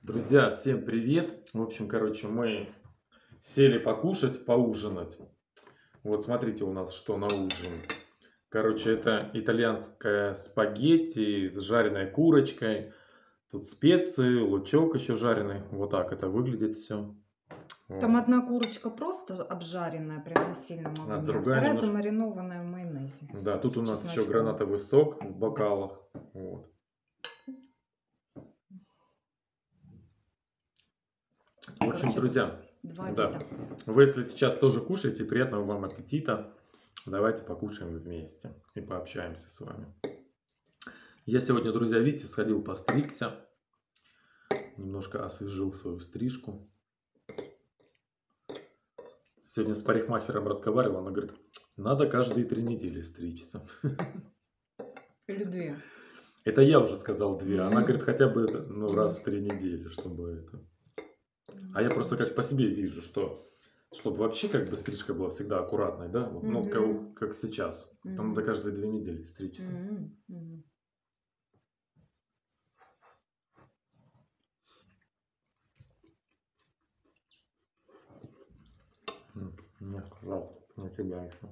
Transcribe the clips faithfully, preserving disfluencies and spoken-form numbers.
Друзья, всем привет! В общем, короче, мы сели покушать, поужинать. Вот смотрите у нас что на ужин. Короче, это итальянская спагетти с жареной курочкой. Тут специи, лучок еще жареный. Вот так это выглядит все. Там одна курочка просто обжаренная, прям на сильном А огне, а другая вторая немножко... замаринованная в майонезе Да, тут с у нас еще чесночком. гранатовый сок в бокалах. Вот. В общем, Короче, друзья, два да, вида. вы если сейчас тоже кушаете, приятного вам аппетита. Давайте покушаем вместе и пообщаемся с вами. Я сегодня, друзья, видите, сходил постригся. Немножко освежил свою стрижку. Сегодня с парикмахером разговаривал, она говорит, надо каждые три недели стричься. Или две. Это я уже сказал две. Она М. говорит, хотя бы ну, раз в три недели, чтобы это... А я просто как по себе вижу, что чтобы вообще как бы стрижка была всегда аккуратной, да? Вот, ну, Мгм. как, как сейчас. Там Мгм. надо каждые две недели стричься. М, мгм. М, Нет, жалко, на тебя еще.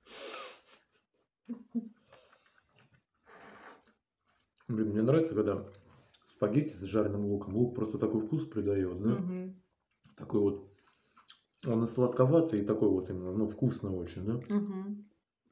Блин, мне нравится, когда спагетти с жареным луком. Лук просто такой вкус придает, да? Мгм. Такой вот, он и сладковатый, и такой вот именно, ну, вкусный очень, да? Мгм.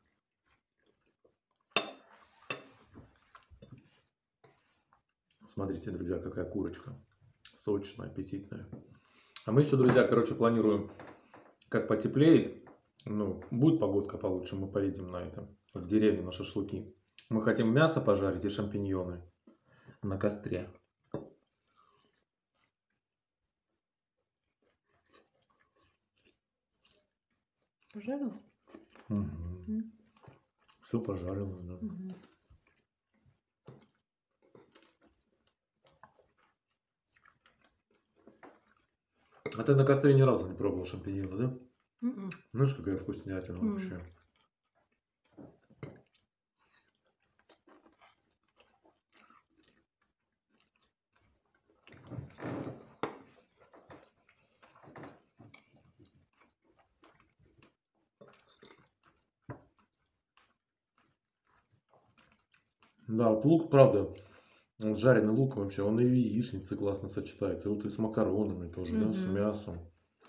Смотрите, друзья, какая курочка. Сочная, аппетитная. А мы еще, друзья, короче, планируем, как потеплеет, ну, будет погодка получше, мы поедем на это, в деревню, на шашлыки. Мы хотим мясо пожарить и шампиньоны на костре. Пожарил? Угу. М. Все пожарилось, да. Мгм. А ты на костре ни разу не пробовал шампиньоны, да? Мгм. Знаешь, какая вкуснятина М. вообще. Да, вот лук, правда, вот жареный лук вообще, он и в яичнице классно сочетается, и вот и с макаронами тоже, да, с Мгм. мясом.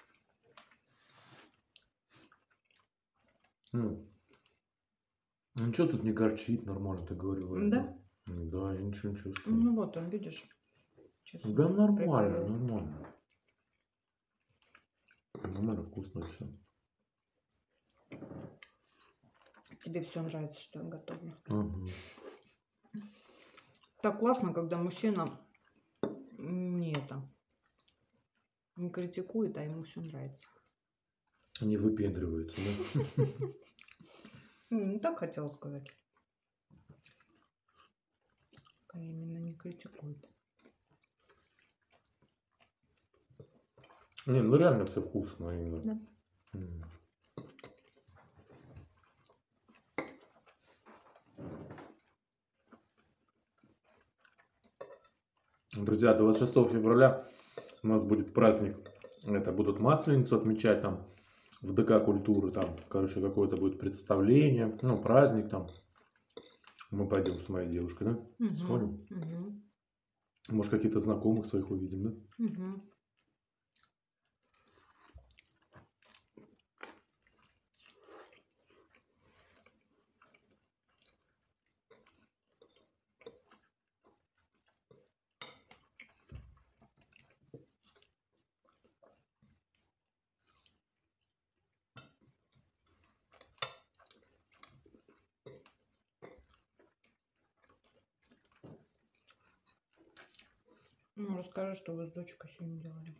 Ну, ничего тут не горчит, нормально ты говорила. я, Да? Да, я ничего не чувствую. Ну вот он, видишь, чеснок Да нормально, прибавил. нормально. Нормально, вкусно все. Тебе все нравится, что я готовлю. Угу. Так классно, когда мужчина не это не критикует, а ему все нравится. Не выпендриваются, да? Ну, так хотела сказать. А именно не критикует. Не, ну реально все вкусно именно. Да. М. Друзья, двадцать шестого февраля у нас будет праздник. Это будут Масленицу отмечать там в ДК культуры. Там, короче, какое-то будет представление. Ну, праздник там. Мы пойдем с моей девушкой, да? Мгм. Сходим. Мгм. Может, каких-то знакомых своих увидим, да? Мгм. Ну, расскажи, что вы с дочкой сегодня делали.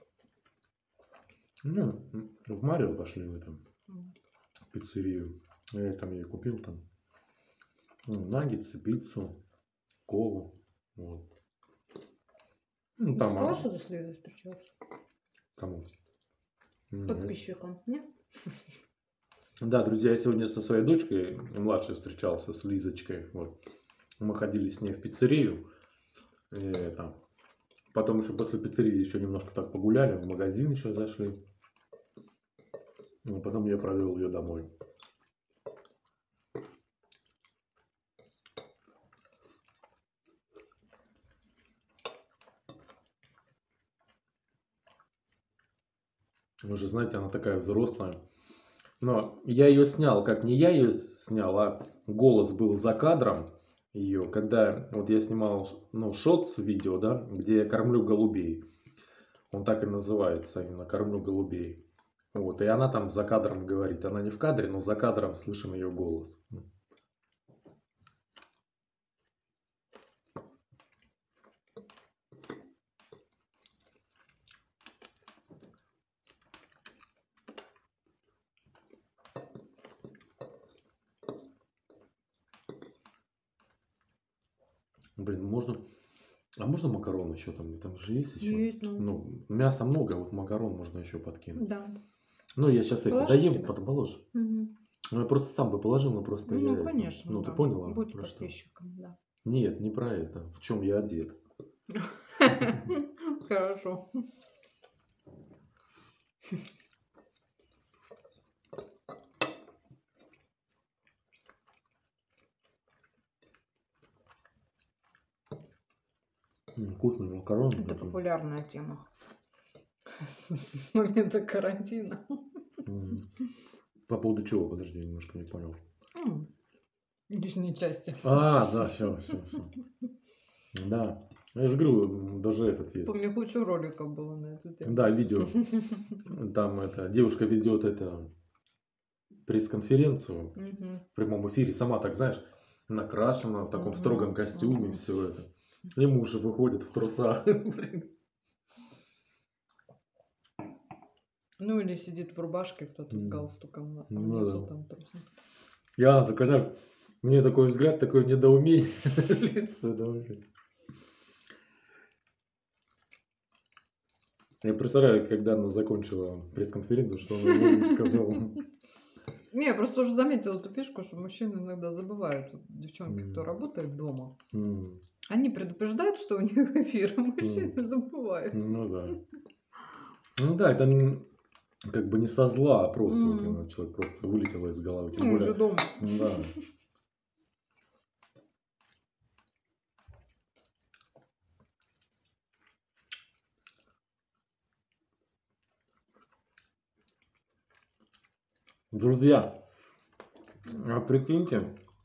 Ну, в Марио пошли в эту М. пиццерию. Я там ей купил там ну, наггетсы, пиццу, колу. Вот. Ну, Ты там сказала, а, что ты с Лизой встречался? кому? Нет. Подписчикам, нет? Да, друзья, я сегодня со своей дочкой, младшей, встречался с Лизочкой. Вот. Мы ходили с ней в пиццерию. И это, Потом еще после пиццерии еще немножко так погуляли, в магазин еще зашли. А потом я провел ее домой. Вы же знаете, она такая взрослая. Но я ее снял, как не я ее снял, а голос был за кадром ее, когда вот я снимал, ну, шотс видео, да, где я кормлю голубей. Он так и называется, именно «Кормлю голубей». Вот, и она там за кадром говорит. Она не в кадре, но за кадром слышим ее голос. Блин, можно... А можно макарон еще там? Там же есть еще? Есть, ну. Ну, мяса много, вот макарон можно еще подкинуть. Да. Ну, я сейчас эти Положить доем, тебе? потом положу. Мгм. Ну, я просто сам бы положил, но просто я Ну, это- конечно, Ну, ты да. поняла? Будь про что? подписчиком, да. Нет, не про это. В чем я одет. Хорошо. М, Вкусный макарон. Это такой. популярная тема с с момента карантина. М. По поводу чего? Подожди, я немножко не понял. М, Лишние части. А, да, все, все, все. Да. Я же говорю, м, даже этот есть. Помню, кучу роликов было на эту тему. Да, видео. Там это девушка ведет это пресс-конференцию Мгм. в прямом эфире. Сама так, знаешь, накрашена в таком Мгм, строгом костюме, мгм. все это. И муж выходит в трусах. Блин. Ну или сидит в рубашке кто-то с М. галстуком, а Ну внизу да. там трусы. Я так, знаешь, мне такой взгляд, такое недоумение лицо, да, вообще. Я представляю, когда она закончила пресс-конференцию, что она ему сказала. Не, я просто уже заметила эту фишку, что мужчины иногда забывают, вот девчонки, кто М. работает дома, М, они предупреждают, что у них эфир, а мужчины забывают. Ну да. Ну да, это н- как бы не со зла, а просто вот М. именно человек просто вылетело из головы. Тем Ну, он же более, дома. да. Друзья, а прикиньте,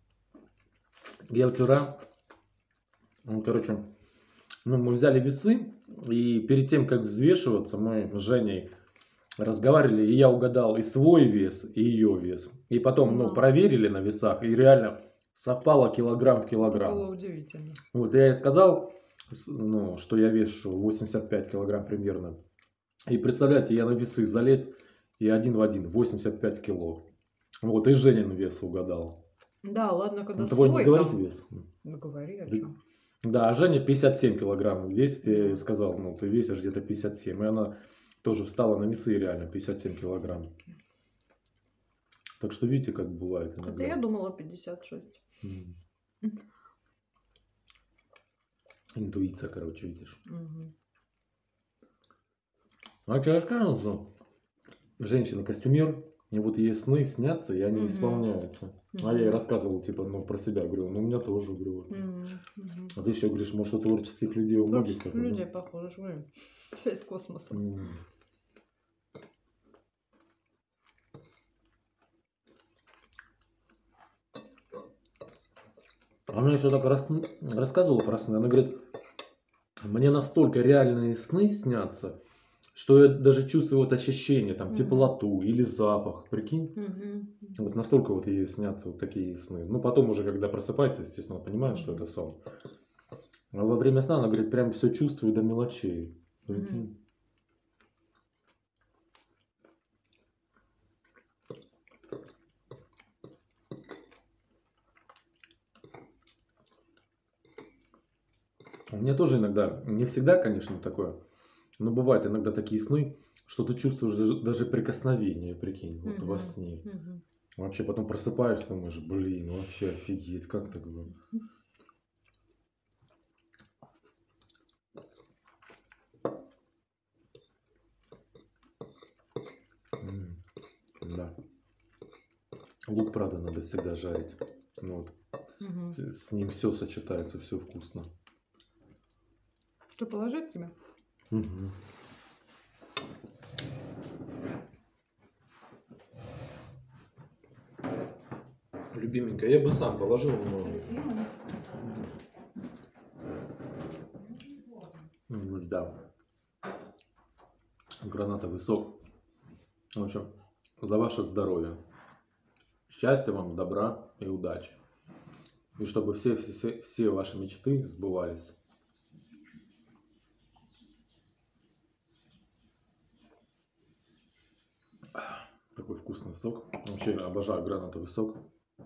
я вчера, ну, короче, ну, мы взяли весы, и перед тем, как взвешиваться, мы с Женей разговаривали, и я угадал и свой вес, и ее вес. И потом, ну, Да. проверили на весах, и реально совпало килограмм в Это килограмм. было удивительно. Вот я ей сказал, с- ну, что я вешу восемьдесят пять килограмм примерно. И представляете, я на весы залез, и один в один, восемьдесят пять кило. Вот, и Женин вес угадал. Да, ладно, когда Ну, твой не свой говорите там... вес? Ну, говори о Да. чем. Да, а Женя пятьдесят семь килограмм весит. Я ей Да. сказал, ну, ты весишь где-то пятьдесят семь. И она тоже встала на весы, и реально, пятьдесят семь килограмм. Так что видите, как бывает иногда. Хотя я думала пятьдесят шесть. М. Интуиция, короче, видишь. Мгм. А я рассказывал, что женщина-костюмер, и вот ей сны снятся, и они Мгм. исполняются. А я ей Мгм. рассказывал, типа, ну, про себя. Говорю, ну, у меня тоже, говорю. Мгм. Мгм. А ты еще говоришь, может, у творческих людей, у многих Творческих такое, да? людей, похоже, что связь с космосом. М. Она еще так рас- рассказывала про сны. Она говорит, мне настолько реальные сны снятся, что я даже чувствую вот ощущение, там, Мгм. теплоту или запах. Прикинь? Мгм. Вот настолько вот ей снятся вот такие сны. Ну, потом уже, когда просыпается, естественно, понимает, что Мгм. это сон. А во время сна она говорит, прям все чувствую до мелочей. Прикинь? Мгм. У меня тоже иногда, не всегда, конечно, такое, но бывают иногда такие сны, что ты чувствуешь даже, даже прикосновение, прикинь, вот во Мгм. сне. Мгм. Вообще потом просыпаешься, думаешь, блин, вообще офигеть, как так было? Лук, правда, надо всегда жарить. Ну, вот. Угу. С ним все сочетается, все вкусно. Что, положить тебе? Угу. Любименькая, я бы сам положил, но... М, Да. Гранатовый сок. В общем, за ваше здоровье. Счастья вам, добра и удачи. И чтобы все, все, все ваши мечты сбывались. Такой вкусный сок. Вообще обожаю гранатовый сок.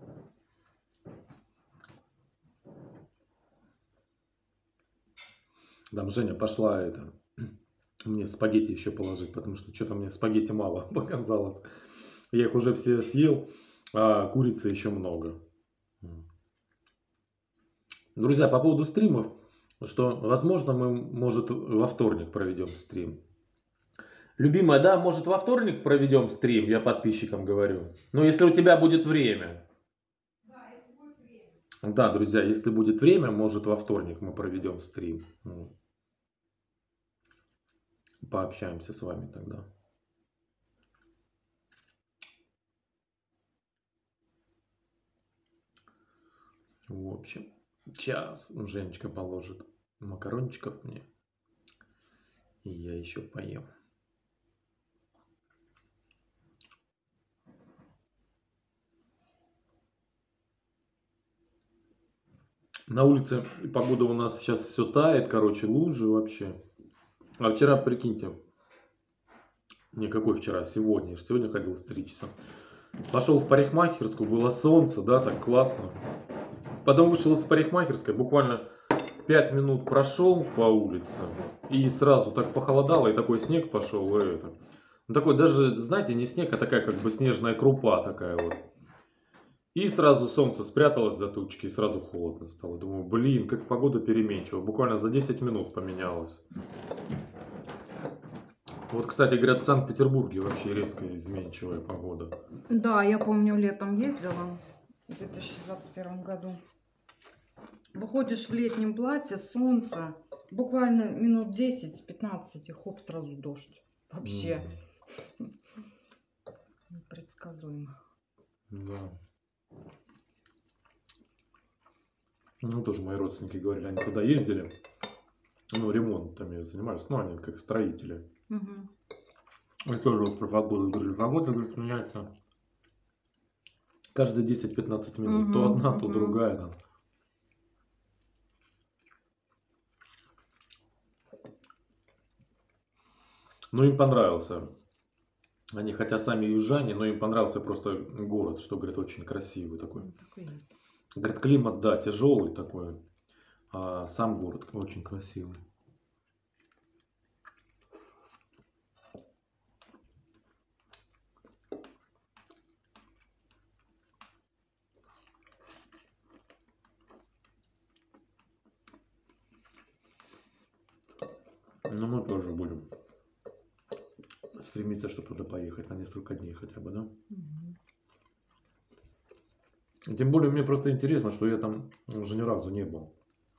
Там Женя пошла это мне спагетти еще положить, потому что что-то мне спагетти мало показалось. Я их уже все съел, а курицы еще много. Друзья, по поводу стримов, что, возможно, мы, может, во вторник проведем стрим. Любимая, да, может, во вторник проведем стрим, я подписчикам говорю. Но если у тебя будет время. Да, если будет время. Да, друзья, если будет время, может, во вторник мы проведем стрим. Пообщаемся с вами тогда. В общем, сейчас Женечка положит макарончиков мне. И я еще поем. На улице погода у нас сейчас все тает, короче, лужи вообще. А вчера, прикиньте, не какой вчера, сегодня. Сегодня ходил стричься. Пошел в парикмахерскую, было солнце, да, так классно. Потом вышел из парикмахерской, буквально пять минут прошел по улице. И сразу так похолодало, и такой снег пошел. И это. Ну, такой даже, знаете, не снег, а такая как бы снежная крупа такая вот. И сразу солнце спряталось за тучки, и сразу холодно стало. Думаю, блин, как погода переменчива. Буквально за десять минут поменялась. Вот, кстати, говорят, в Санкт-Петербурге вообще резко изменчивая погода. Да, я помню, летом ездила в две тысячи двадцать первом году. Выходишь в летнем платье, солнце, буквально минут десять-пятнадцать, и хоп, сразу дождь. Вообще. Mm-hmm. Непредсказуемо. Да. Ну, тоже мои родственники говорили, они туда ездили, ну, ремонтами занимались, ну, они как строители. Угу. И тоже вот про погоду говорили, погода, говорит, меняется каждые десять-пятнадцать минут, угу, то одна, угу. то другая. Там. Ну, им понравился. Они хотя сами южане, но им понравился просто город, что, говорят, очень красивый такой. такой. Говорят, климат, да, тяжелый такой, а сам город очень красивый. Ну, мы тоже будем стремиться, чтобы туда поехать на несколько дней хотя бы, да? Угу. Тем более, мне просто интересно, что я там уже ни разу не был.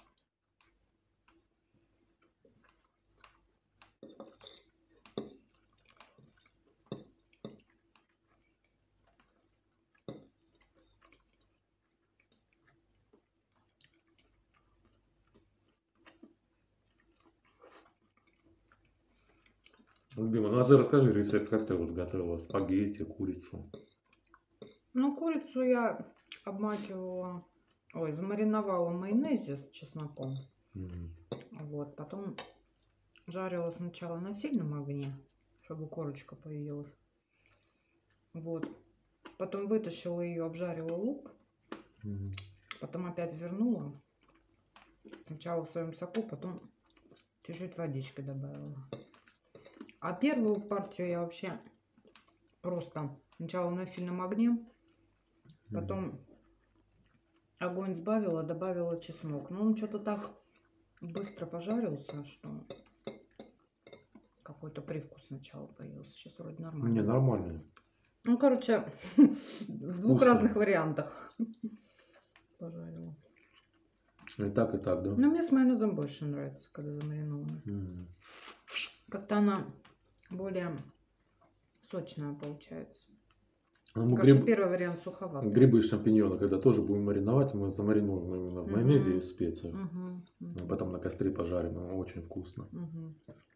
Любимая, ну а ты расскажи рецепт, как ты вот готовила спагетти, курицу? Ну, курицу я обмакивала, ой, замариновала в майонезе с чесноком. Mm-hmm. Вот, потом жарила сначала на сильном огне, чтобы корочка появилась. Вот, потом вытащила ее, обжарила лук, mm-hmm. потом опять вернула. Сначала в своем соку, потом чуть-чуть водички добавила. А первую партию я вообще просто сначала на сильном огне, потом огонь сбавила, добавила чеснок. Но он что-то так быстро пожарился, что какой-то привкус сначала появился. Сейчас вроде нормально. Не, нормально. Ну, короче, в двух Вкусно. разных вариантах пожарила. И так, и так, да? Но мне с майонезом больше нравится, когда замаринована. М. Как-то она более сочная получается. Ну, Мне мы кажется, гриб- первый вариант суховатый. Грибы и шампиньоны, когда тоже будем мариновать, мы замаринуем именно в майонезе и Мгм. в специях. Мгм, мгм, А потом на костре пожарим, ну, очень вкусно. мгм,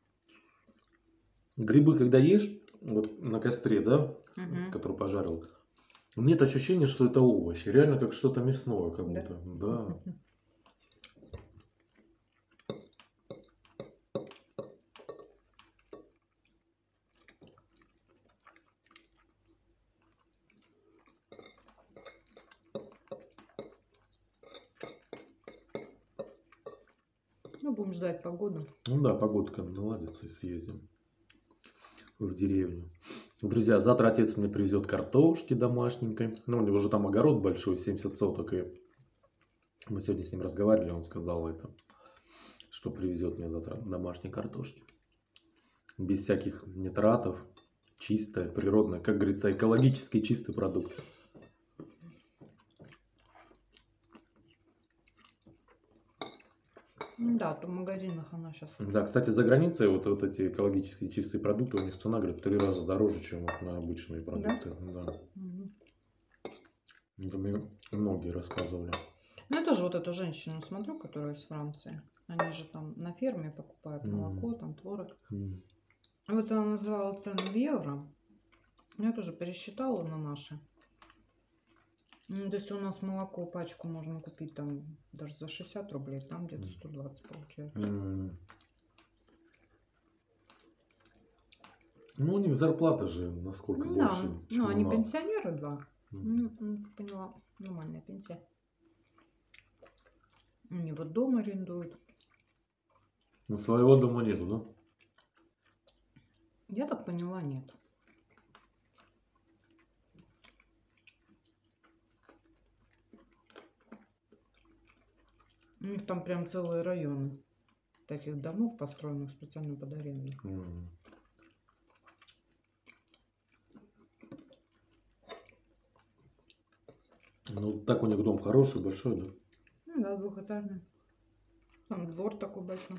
Грибы, когда ешь, вот на костре, да, с- мгм. который пожарил, нет ощущения, что это овощи. Реально как что-то мясное, как Да? будто. Да. Ну, будем ждать погоду. Ну да, погодка наладится и съездим в деревню. Друзья, завтра отец мне привезет картошки домашненькой. Ну, у него же там огород большой, семьдесят соток. И мы сегодня с ним разговаривали, он сказал это, что привезет мне завтра домашней картошки. Без всяких нитратов, чистая, природная, как говорится, экологически чистый продукт. Ну да, то в магазинах она сейчас. Да, кстати, за границей вот, вот эти экологически чистые продукты, у них цена, говорит, в три раза дороже, чем вот на обычные продукты. Да. Это мне многие рассказывали. Ну, я тоже вот эту женщину смотрю, которая из Франции. Они же там на ферме покупают М. молоко, там творог. М. Вот она называла цену в евро. Я тоже пересчитала на наши. Ну, то есть у нас молоко пачку можно купить там даже за шестьдесят рублей, там где-то сто двадцать получается. М. Ну, у них зарплата же насколько Ну да, больше, чем ну у они нас. пенсионеры, два. М. Ну, м, поняла, нормальная пенсия. Они вот дом арендуют. Ну, своего дома нету, да? Я так поняла, нет. У них там прям целые районы таких домов, построенных специально под аренду. М. Ну, так у них дом хороший, большой, да? Ну да, двухэтажный. Там двор такой большой.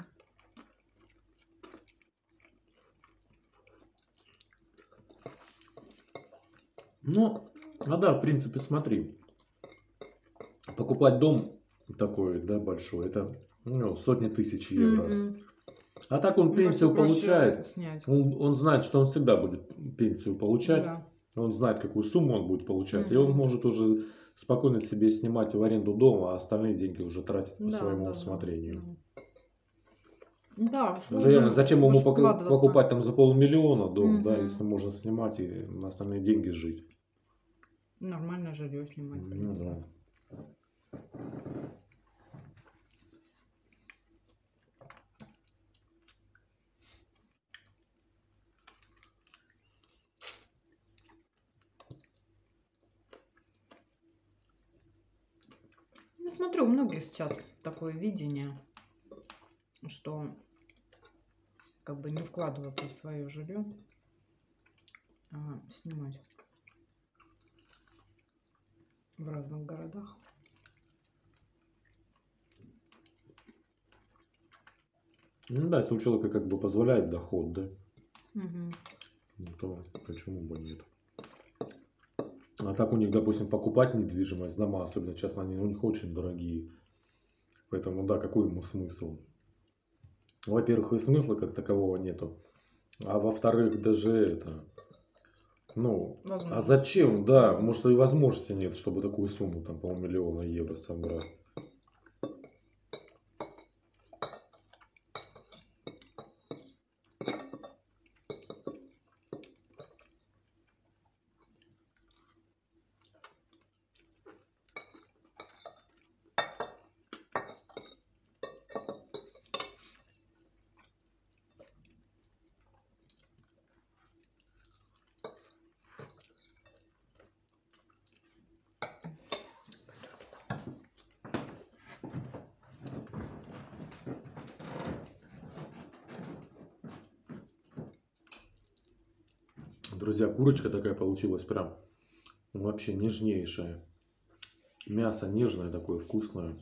Ну, а да, в принципе, смотри. Покупать дом такой, да, большой, это ну, сотни тысяч евро. Мгм. А так он Мне пенсию кажется, проще получает. снять. Он, он знает, что он всегда будет пенсию получать. Да. Он знает, какую сумму он будет получать. И он Мгм. может уже спокойно себе снимать в аренду дома, а остальные деньги уже тратить по Да, своему да, усмотрению. Да, да. Уже реально, сложно зачем ему уж поку- вкладываться. покупать там за полмиллиона дом, да, Мгм. если можно снимать и на остальные деньги жить. Нормально жилье снимать. в Ну принципе. да. Ну, смотрю, у многих сейчас такое видение, что как бы не вкладываться в свое жилье, а снимать в разных городах. Ну да, если у человека как бы позволяет доход, да, Мгм. ну, то почему бы нет. А так у них, допустим, покупать недвижимость, дома, особенно часто, они у них очень дорогие. Поэтому, да, какой ему смысл? Во-первых, и смысла как такового нету. А во-вторых, даже это... Ну, а Возможно. зачем? Да, может, и возможности нет, чтобы такую сумму, там, полмиллиона евро собрать. Друзья, курочка такая получилась прям вообще нежнейшая. Мясо нежное такое, вкусное.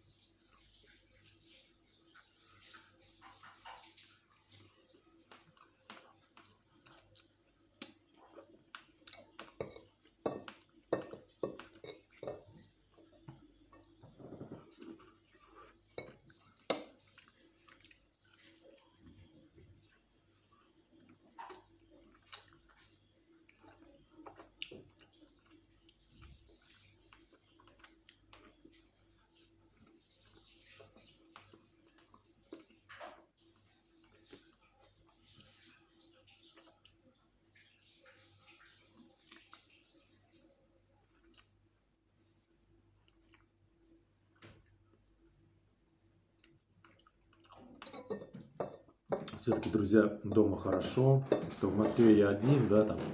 Все-таки, друзья, дома хорошо. То в Москве я один, да, там.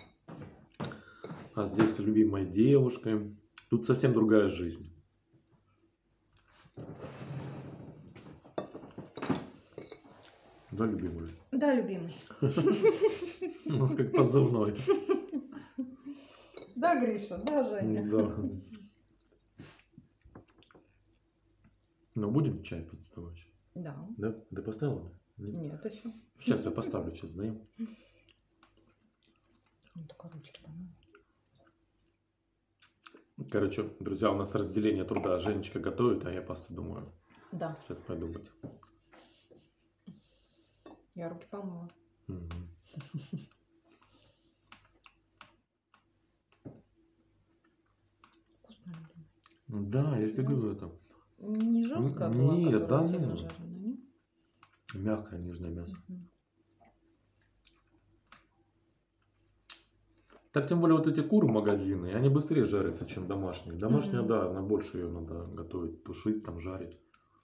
А здесь с любимой девушкой. Тут совсем другая жизнь. Да, любимый? Да, любимый. У нас как позывной. Да, Гриша, да, Женя. Да. Ну, будем чай пить с тобой? Да. Да? Ты поставила? Нет, еще. Сейчас я поставлю, сейчас даем. Ну, только ручки там. Короче, друзья, у нас разделение труда. Женечка готовит, а я посуду мою. Да. Сейчас пойду быть. Я руки помыла. Угу. Вкусно, любимый. Да, я тебе говорю это. Не жесткая Н- была, нет, которая да, сильно ну. жареная, не? Мягкое, нежное мясо. Мгм. Так, тем более вот эти куры магазины, они быстрее жарятся, чем домашние. Домашняя, Мгм. да, на больше ее надо готовить, тушить, там жарить.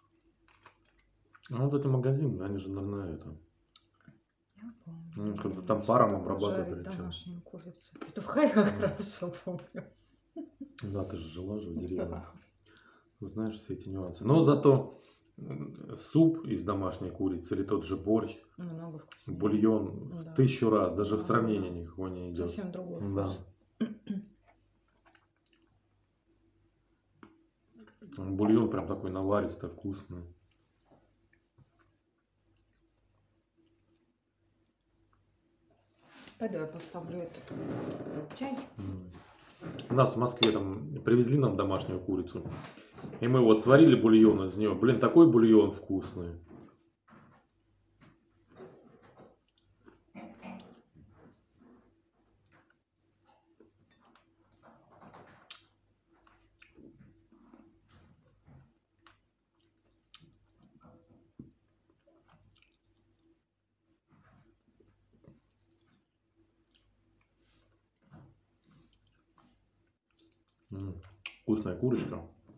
А вот эти магазины, они же, наверное, это... Я помню. Ну, как-то Помню, там что паром такое обрабатывают жарить или чем. домашнюю курицу. Петуха я хорошо помню. Да, ты же жила же в деревне. Да. Знаешь все эти нюансы. Но зато м, суп из домашней курицы или тот же борщ, Много вкуснее. бульон в Да. тысячу раз, даже в Да. сравнении никакого не идет. Совсем другой Да. вкус. Бульон прям такой наваристый, вкусный. Пойду я поставлю этот чай. М. У нас в Москве там привезли нам домашнюю курицу. И мы вот сварили бульон из нее. Блин, такой бульон вкусный. М, Вкусная курочка.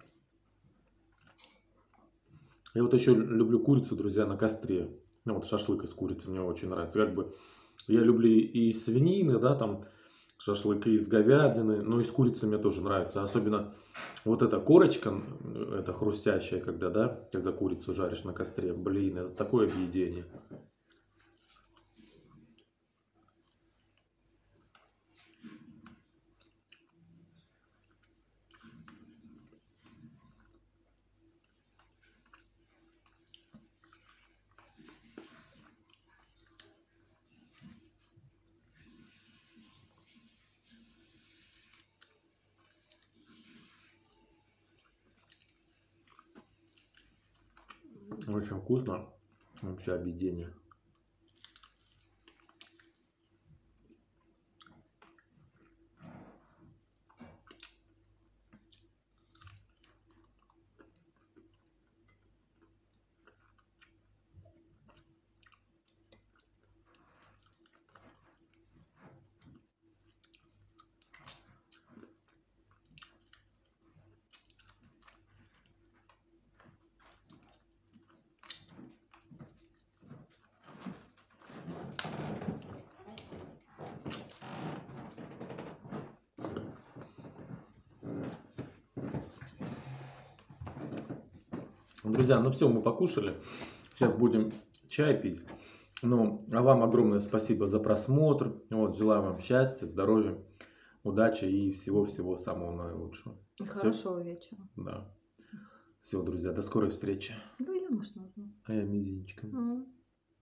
Я вот еще люблю курицу, друзья, на костре. Ну, вот шашлык из курицы мне очень нравится. Как бы я люблю и из свинины, да, там шашлык, и из говядины, но из курицы мне тоже нравится. Особенно вот эта корочка, м, это хрустящая, когда, да, когда курицу жаришь на костре. Блин, это такое объедение. Очень вкусно. Вообще объедение. Друзья, ну все, мы покушали. Сейчас будем чай пить. Ну, а вам огромное спасибо за просмотр. Вот, желаю вам счастья, здоровья, удачи и всего-всего самого наилучшего. Всё? Хорошего вечера. Да. Все, друзья, до скорой встречи. Да, я, может, нужно. А я мизинчиком. М.